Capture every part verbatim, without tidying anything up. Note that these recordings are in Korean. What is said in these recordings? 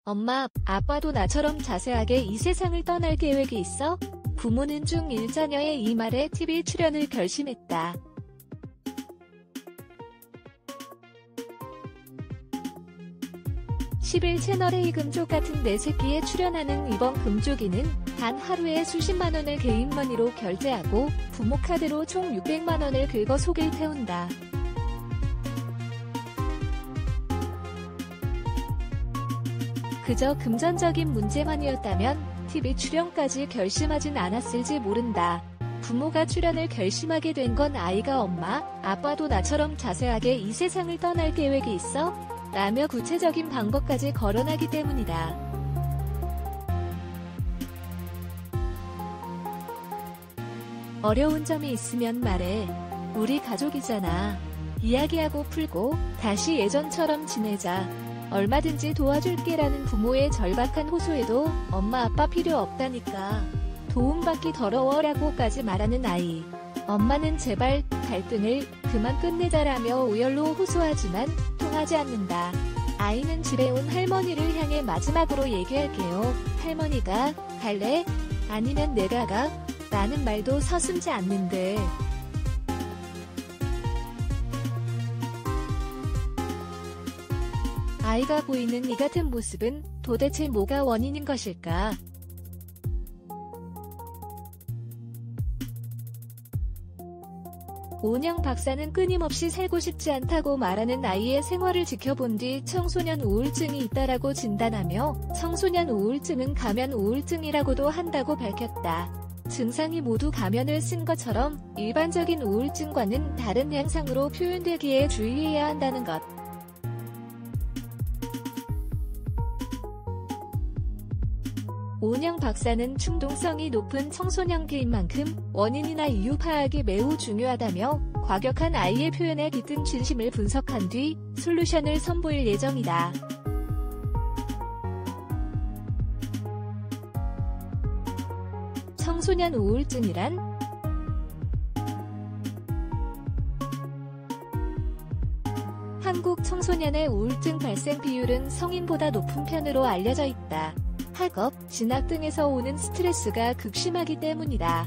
엄마, 아빠도 나처럼 자세하게 이 세상을 떠날 계획이 있어? 부모는 중일 자녀의 이 말에 티비 출연을 결심했다. 십일 채널A 금쪽 같은 내 새끼에 출연하는 이번 금쪽이는 단 하루에 수십만 원을 개인머니로 결제하고 부모 카드로 총 육백만 원을 긁어 속을 태운다. 그저 금전적인 문제만이었다면 티비 출연까지 결심하진 않았을지 모른다. 부모가 출연을 결심하게 된 건 아이가 엄마, 아빠도 나처럼 자세하게 이 세상을 떠날 계획이 있어? 라며 구체적인 방법까지 거론하기 때문이다. 어려운 점이 있으면 말해. 우리 가족이잖아. 이야기하고 풀고 다시 예전처럼 지내자. 얼마든지 도와줄게라는 부모의 절박한 호소에도 엄마 아빠 필요 없다니까. 도움받기 더러워라고까지 말하는 아이. 엄마는 제발 갈등을 그만 끝내자라며 오열로 호소하지만 통하지 않는다. 아이는 집에 온 할머니를 향해 마지막으로 얘기할게요. 할머니가 갈래? 아니면 내가 가? 라는 말도 서슴지 않는데. 아이가 보이는 이 같은 모습은 도대체 뭐가 원인인 것일까? 오은영 박사는 끊임없이 살고 싶지 않다고 말하는 아이의 생활을 지켜본 뒤 청소년 우울증이 있다라고 진단하며 청소년 우울증은 가면 우울증이라고도 한다고 밝혔다. 증상이 모두 가면을 쓴 것처럼 일반적인 우울증과는 다른 양상으로 표현되기에 주의해야 한다는 것. 오은영 박사는 충동성이 높은 청소년기인 만큼 원인이나 이유 파악이 매우 중요하다며 과격한 아이의 표현에 깃든 진심을 분석한 뒤 솔루션을 선보일 예정이다. 청소년 우울증이란? 한국 청소년의 우울증 발생 비율은 성인보다 높은 편으로 알려져 있다. 학업, 진학 등에서 오는 스트레스가 극심하기 때문이다.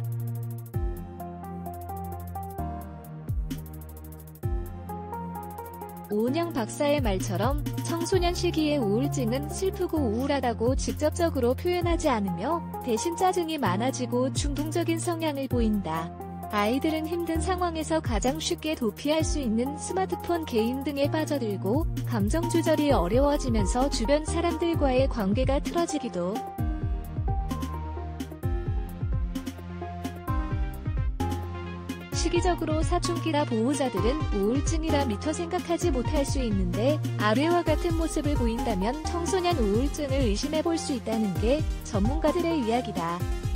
오은영 박사의 말처럼 청소년 시기의 우울증은 슬프고 우울하다고 직접적으로 표현하지 않으며 대신 짜증이 많아지고 충동적인 성향을 보인다. 아이들은 힘든 상황에서 가장 쉽게 도피할 수 있는 스마트폰 게임 등에 빠져들고 감정 조절이 어려워지면서 주변 사람들과의 관계가 틀어지기도 시기적으로 사춘기라 보호자들은 우울증이라 미처 생각하지 못할 수 있는데 아래와 같은 모습을 보인다면 청소년 우울증을 의심해 볼 수 있다는 게 전문가들의 이야기다.